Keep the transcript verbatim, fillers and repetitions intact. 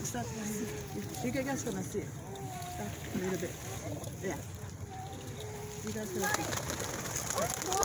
Start. You guys gonna see it. Start a little bit. Yeah. You guys gonna see it.